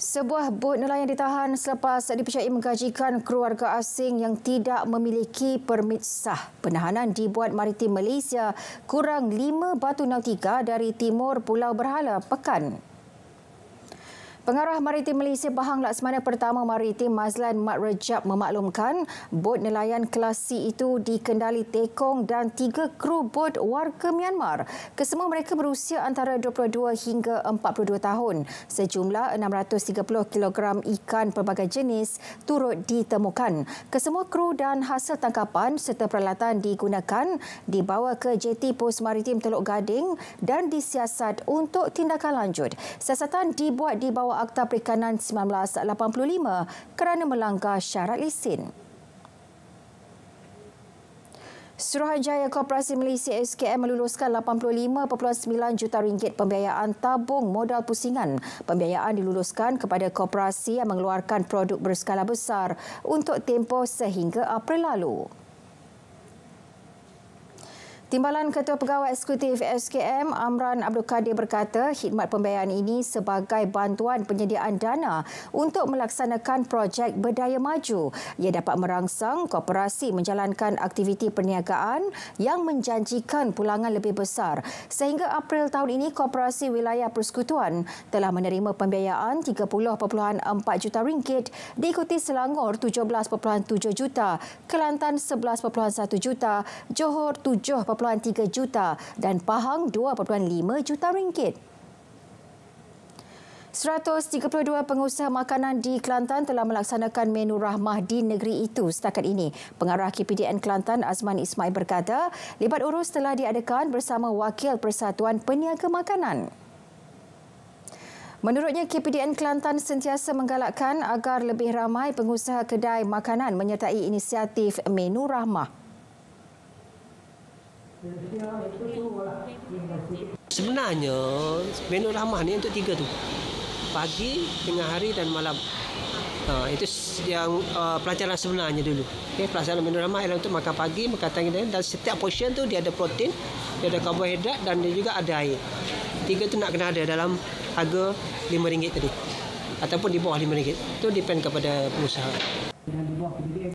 Sebuah bot nelayan ditahan selepas dipercayai menggajikan keluarga asing yang tidak memiliki permit sah. Penahanan dibuat Maritim Malaysia kurang 5 batu nautika dari timur Pulau Berhala, Pekan. Pengarah Maritim Malaysia Bahang Laksamana Pertama Maritim Mazlan Mat Rejab memaklumkan bot nelayan kelas C itu dikendali tekong dan 3 kru bot warga Myanmar. Kesemua mereka berusia antara 22 hingga 42 tahun. Sejumlah 630 kg ikan pelbagai jenis turut ditemukan. Kesemua kru dan hasil tangkapan serta peralatan digunakan dibawa ke JT Pos Maritim Teluk Gading dan disiasat untuk tindakan lanjut. Siasatan dibuat di bawah Akta Perikanan 1985 kerana melanggar syarat lesen. Suruhanjaya Koperasi Malaysia SKM meluluskan 85.9 juta ringgit pembiayaan tabung modal pusingan. Pembiayaan diluluskan kepada koperasi yang mengeluarkan produk berskala besar untuk tempoh sehingga April lalu. Timbalan Ketua Pegawai Eksekutif SKM Amran Abdul Kadir berkata khidmat pembiayaan ini sebagai bantuan penyediaan dana untuk melaksanakan projek berdaya maju. Ia dapat merangsang koperasi menjalankan aktiviti perniagaan yang menjanjikan pulangan lebih besar. Sehingga April tahun ini, Koperasi Wilayah Persekutuan telah menerima pembiayaan 30.4 juta ringgit, diikuti Selangor 17.7 juta, Kelantan 11.1 juta, Johor 7.3 juta dan Pahang 2.5 juta ringgit. 132 pengusaha makanan di Kelantan telah melaksanakan menu rahmah di negeri itu setakat ini. Pengarah KPDN Kelantan Azman Ismail berkata, libat urus telah diadakan bersama Wakil Persatuan Peniaga Makanan. Menurutnya, KPDN Kelantan sentiasa menggalakkan agar lebih ramai pengusaha kedai makanan menyertai inisiatif menu rahmah. Sebenarnya menu rahmah ni untuk 3 tu. Pagi, tengah hari dan malam. Itu yang pelajaran sebenarnya dulu. Okay, pelaksanaan menu rahmah ialah untuk makan pagi, makan tengah dan setiap portion tu dia ada protein, dia ada karbohidrat dan dia juga ada air. 3 tu nak kena ada dalam harga RM5 tadi. Ataupun di bawah RM5. Itu depend kepada pengusaha.